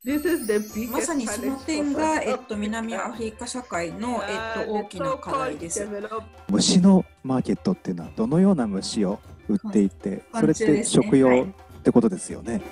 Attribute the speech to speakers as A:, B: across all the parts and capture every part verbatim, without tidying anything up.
A: まさにその点が、えっと、南アフリカ社会の、えっと、大きな課題です。
B: 虫のマーケットっていうのはどのような虫を売っていて、
A: はい、
B: それって食用ってことですよね。はい、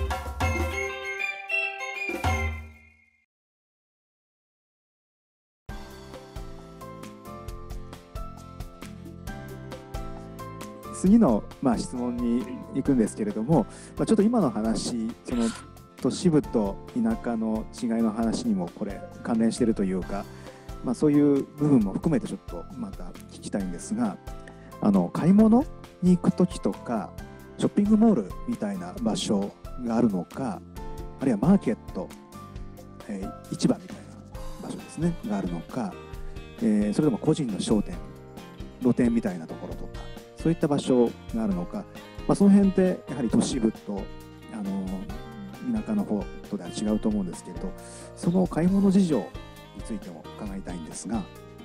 B: 次の、まあ、質問に行くんですけれども、まあ、ちょっと今の話、その都市部と田舎の違いの話にもこれ関連しているというか、まあ、そういう部分も含めてちょっとまた聞きたいんですが、あの買い物に行く時とかショッピングモールみたいな場所があるのか、あるいはマーケット、えー、市場みたいな場所ですねがあるのか、えー、それとも個人の商店、露店みたいなところとか、そういった場所があるのか、まあ、その辺ってやはり都市部とあの田舎の方とでは違うと思うんですけれど、その買い物事情についても伺いたいんですが。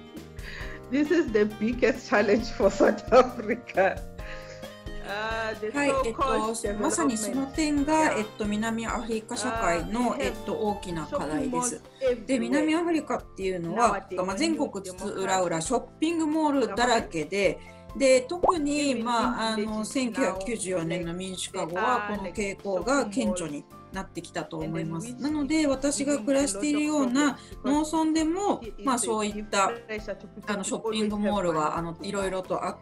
C: This is the biggest challenge for South Africa.
A: はい、えっと、まさにその点が、えっと、南アフリカ社会の、えっと、大きな課題です。で、南アフリカっていうのは、まあ、全国津々浦々ショッピングモールだらけで、で特に、まあ、あのせんきゅうひゃくきゅうじゅうよねんの民主化後はこの傾向が顕著になってきたと思います。なので私が暮らしているような農村でも、まあ、そういったあのショッピングモールがあのいろいろとあって、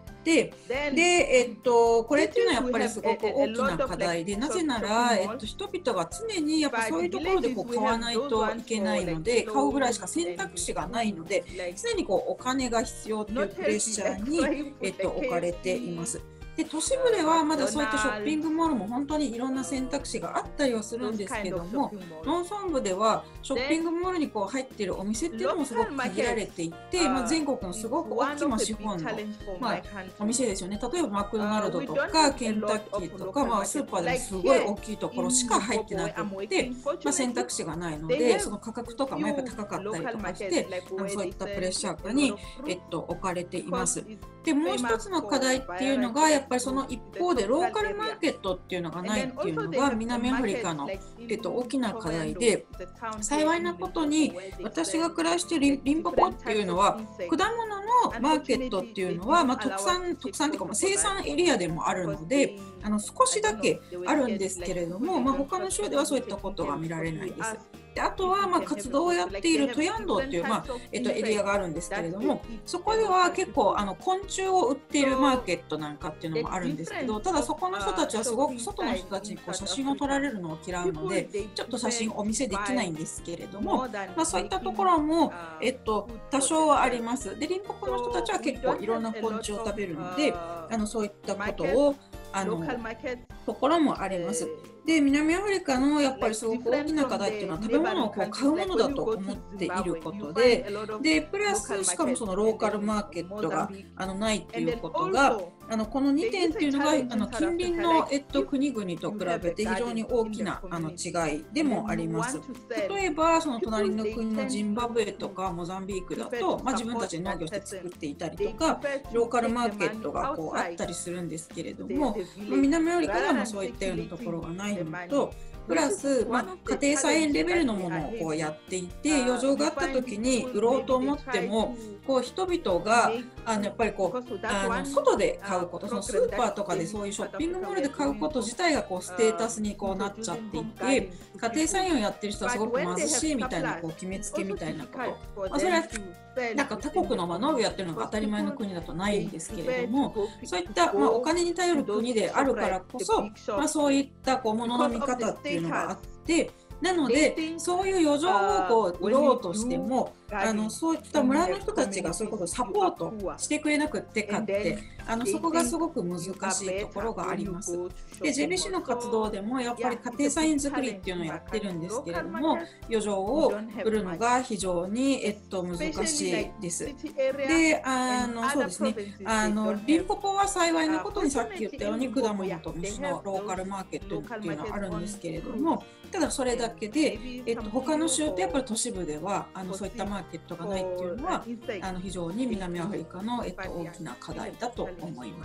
A: で、えっと、これっていうのはやっぱりすごく大きな課題で、なぜなら、えっと、人々が常にやっぱそういうところでこう買わないといけないので、買うぐらいしか選択肢がないので、常にこうお金が必要というプレッシャーに、えっと、置かれています。で都市部ではまだそういったショッピングモールも本当にいろんな選択肢があったりはするんですけども、農村部ではショッピングモールにこう入っているお店っていうのもすごく限られていて、まあ、全国のすごく大きな資本の、まあ、お店ですよね。例えばマクドナルドとかケンタッキーとか、まあ、スーパーでもすごい大きいところしか入ってなくて、まあ、選択肢がないのでその価格とかもやっぱ高かったりとかして、あのそういったプレッシャー下に、えっと、置かれています。でもう一つの課題っていうのがやっぱりその一方でローカルマーケットっていうのがないっていうのが南アフリカの、えっと、大きな課題で、幸いなことに私が暮らしているリンポポっていうのは果物のマーケットっていうのは、まあ、特産特産っていうか、まあ、生産エリアでもあるのであの少しだけあるんですけれども、まあ、他の州ではそういったことが見られないです。であとはまあ活動をやっているトヤンドっていう、まあえっと、エリアがあるんですけれども、そこでは結構あの昆虫を売っているマーケットなんかっていうのもあるんですけど、ただそこの人たちはすごく外の人たちにこう写真を撮られるのを嫌うのでちょっと写真お見せできないんですけれども、まあ、そういったところも、えっと、多少はあります。でリンポポの人たちは結構いろんな昆虫を食べるのであのそういったことをあのところもあります。で南アフリカのやっぱりすごく大きな課題っていうのは食べ物をこう買うものだと思っていることで、でプラスしかもそのローカルマーケットがあのないっていうことが、あのこのにてんっていうのがあの近隣の、えっと、国々と比べて非常に大きなあの違いでもあります。例えばその隣の国のジンバブエとかモザンビークだと、まあ、自分たちで農業して作っていたりとかローカルマーケットがこうあったりするんですけれども、南アフリカではまあそういったようなところがないのと、プラス、まあ、家庭菜園レベルのものをこうやっていて余剰があった時に売ろうと思ってもこう人々があのやっぱりこうあの外で買うこと、そのスーパーとかでそういうショッピングモールで買うこと自体がこうステータスにこうなっちゃっていて、家庭菜園をやってる人はすごく貧しいみたいなこう決めつけみたいなこと、まあ、それはなんか他国のまあ農業やってるのが当たり前の国だとないんですけれども、そういった、まあ、お金に頼る国であるからこそ、まあ、そういったこう物の見方っていうのがあって、なのでそういう余剰をこう売ろうとしてもあのそういった村の人たちがそういうことをサポートしてくれなくってかってあのそこがすごく難しいところがあります。で ジェービーシー の活動でもやっぱり家庭菜園作りっていうのをやってるんですけれども、余剰を売るのが非常に、えっと、難しいです。であのそうですね、あのリンポポは幸いなことにさっき言ったように果物と虫のローカルマーケットっていうのはあるんですけれども、ただそれだけで、えっと、他の州ってやっぱり都市部ではあのそういったマーケットがないっていうのはあの非常に南アフリカの、えっと、大きな課題だと思います。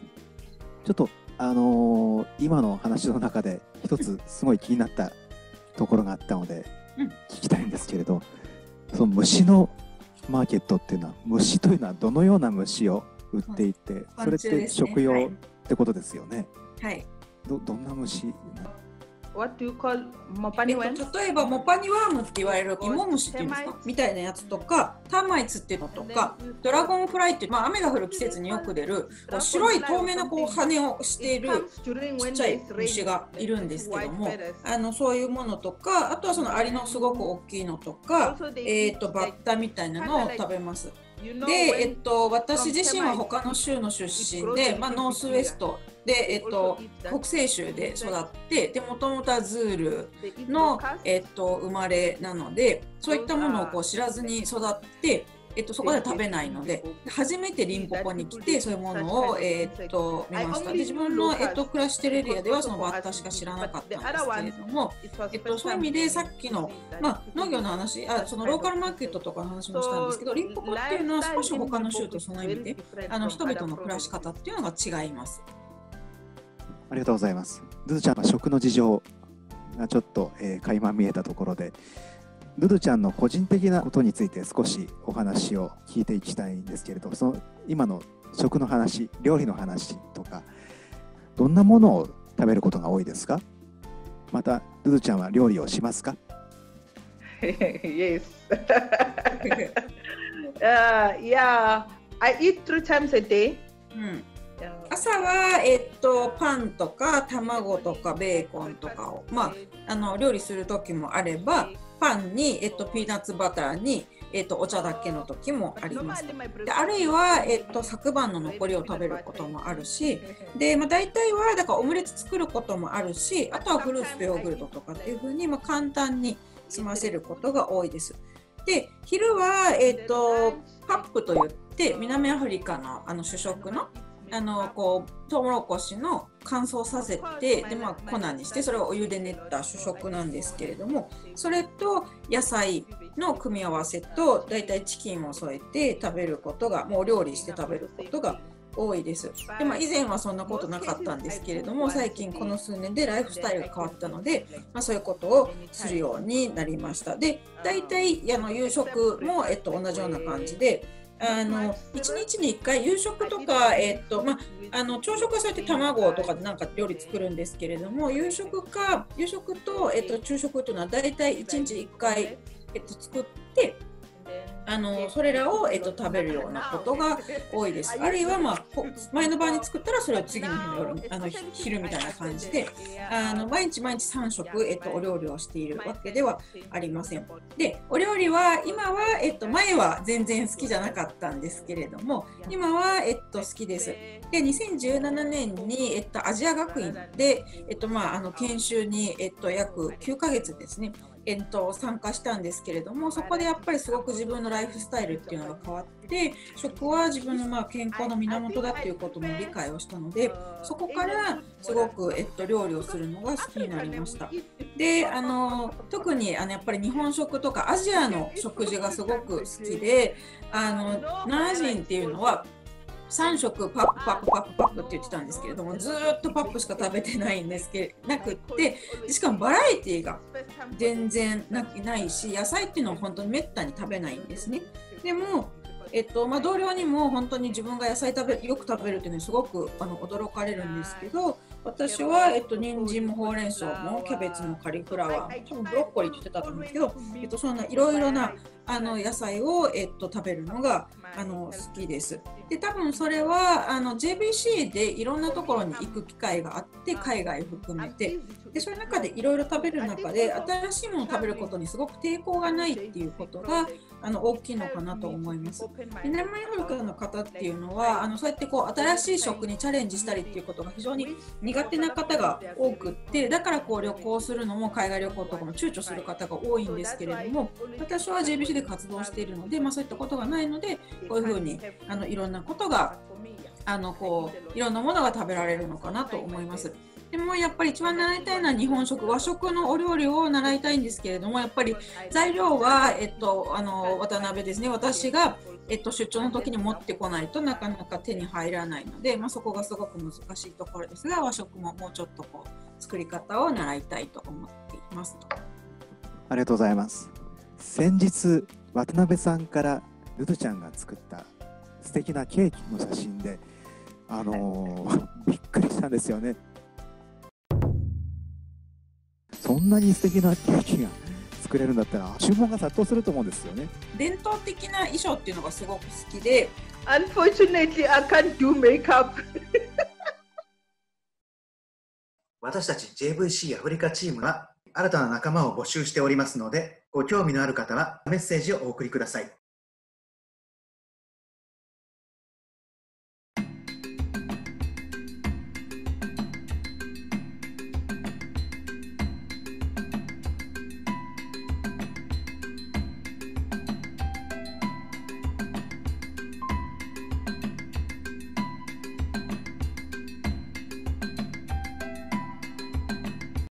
B: ちょっとあのー、今の話の中で一つすごい気になったところがあったので
A: うん
B: 聞きたいんですけれど、その虫のマーケットっていうのは、虫というのはどのような虫を売っていて、
A: うん
B: それって食用ってことですよね。
A: はい。
B: ど, どんな虫？
C: What do you call mopani
A: えっ
C: worms?
A: と、例えばモパニワームって言われる芋虫っていうんですかみたいなやつとか、ターマイツっていうのとか、ドラゴンフライっていう、まあ、雨が降る季節によく出るこう白い透明なこう羽をしているちっちゃい虫がいるんですけども、あのそういうものとか、あとはそのアリのすごく大きいのとか、えー、とバッタみたいなのを食べます。で、えっと、私自身は他の州の出身で、まあ、ノースウェストで、えっと、北西州で育ってで、もともとはズールの、えっと、生まれなので、そういったものをこう知らずに育って、えっと、そこで食べないので、初めてリンポポに来てそういうものを、えー、っと見ました。で、自分の、えっと、暮らしてるエリアではそのバッタしか知らなかったんですけれども、えっと、そういう意味でさっきの、まあ、農業の話、あ、そのローカルマーケットとかの話もしたんですけど、リンポポっていうのは少し他の州とその意味であの人々の暮らし方っていうのが違います。
B: ありがとうございます。ドゥドゥちゃんの食の事情がちょっと、えー、垣間見えたところで、ドゥドゥちゃんの個人的なことについて少しお話を聞いていきたいんですけれど、その今の食の話、料理の話とか、どんなものを食べることが多いですか？またドゥドゥちゃんは料理をしますか？
C: Yes. uh, yeah, I eat three times a day.
A: うん、朝は、えっと、パンとか卵とかベーコンとかを、まあ、あの料理する時もあれば、パンに、えっと、ピーナッツバターに、えっと、お茶だけの時もあります。で、あるいは、えっと、昨晩の残りを食べることもあるし、で、まあ、大体はだからオムレツ作ることもあるし、あとはフルーツとヨーグルトとかっていう風に、まあ、簡単に済ませることが多いです。で、昼は、えっと、パップといって南アフリカの、あの主食のあのこうトウモロコシの乾燥させて、で、まあ、粉にしてそれをお湯で練った主食なんですけれども、それと野菜の組み合わせとだいたいチキンを添えて食べることが、もう料理して食べることが多いです。で、まあ、以前はそんなことなかったんですけれども、最近この数年でライフスタイルが変わったので、まあ、そういうことをするようになりました。で、だいたいあの夕食も、えっと、同じような感じで、あのいちにちにいっかい夕食とか、えっとまあ、あの朝食はそうやって卵とかでなんか料理作るんですけれども、夕食か夕食と、えっと、昼食というのはだいたいいちにちいっかい、えっと、作って、あのそれらを、えっと、食べるようなことが多いです。あるいは、まあ、前の晩に作ったらそれを次の日の夜、あの昼みたいな感じで、あの毎日毎日さん食、えっと、お料理をしているわけではありません。で、お料理は今は、えっと、前は全然好きじゃなかったんですけれども、今は、えっと、好きです。で、にせんじゅうななねんに、えっと、アジア学院で、えっとまあ、あの研修に、えっと、約きゅうかげつですね、えっと、参加したんですけれども、そこでやっぱりすごく自分のライフスタイルっていうのが変わって、食は自分のまあ健康の源だっていうことも理解をしたので、そこからすごく、えっと、料理をするのが好きになりました。で、あの特にあのやっぱり日本食とかアジアの食事がすごく好きで、あの奈良人っていうのはさん食パップパップパップパップって言ってたんですけれども、ずーっとパップしか食べてないんですけどなくって、しかもバラエティが全然ないし、野菜っていうのは本当にめったに食べないんですね。でも、えっとまあ、同僚にも本当に自分が野菜食べよく食べるっていうのにすごくあの驚かれるんですけど、私は、えっと、人参もほうれん草もキャベツもカリフラワーも多分ブロッコリーって言ってたと思うんですけど、えっと、そんないろいろなあの野菜を、えっと、食べるのがあの好きです。で、多分それはあの ジェービーシー でいろんなところに行く機会があって、海外含めて、でそういう中でいろいろ食べる中で新しいものを食べることにすごく抵抗がないっていうことがあの大きいのかなと思います。南アフリカの方っていうのはあのそうやってこう新しい食にチャレンジしたりっていうことが非常に苦手な方が多くって、だからこう旅行するのも海外旅行とかも躊躇する方が多いんですけれども、私は ジェービーシー で活動しているので、まあ、そういったことがないので、こういうふうにあのいろんなことがあのこういろんなものが食べられるのかなと思います。でもやっぱり一番習いたいのは日本食、和食のお料理を習いたいんですけれども、やっぱり材料は、えっと、あの渡辺ですね、私が、えっと、出張の時に持ってこないとなかなか手に入らないので、まあ、そこがすごく難しいところですが、和食ももうちょっとこう作り方を習いたいと思っていますと。
B: ありがとうございます。先日渡辺さんからルルちゃんが作った素敵なケーキの写真で、あのー、びっくりしたんですよね。そんなに素敵なケーキが作れるんだったら注文が殺到すると思うんですよね。
A: 伝統的な衣装っていうのがすごく好きで。
C: Unfortunately, I can't do makeup.
D: 私たち ジェイブイシー アフリカチームは新たな仲間を募集しておりますので、ご興味のある方はメッセージをお送りください。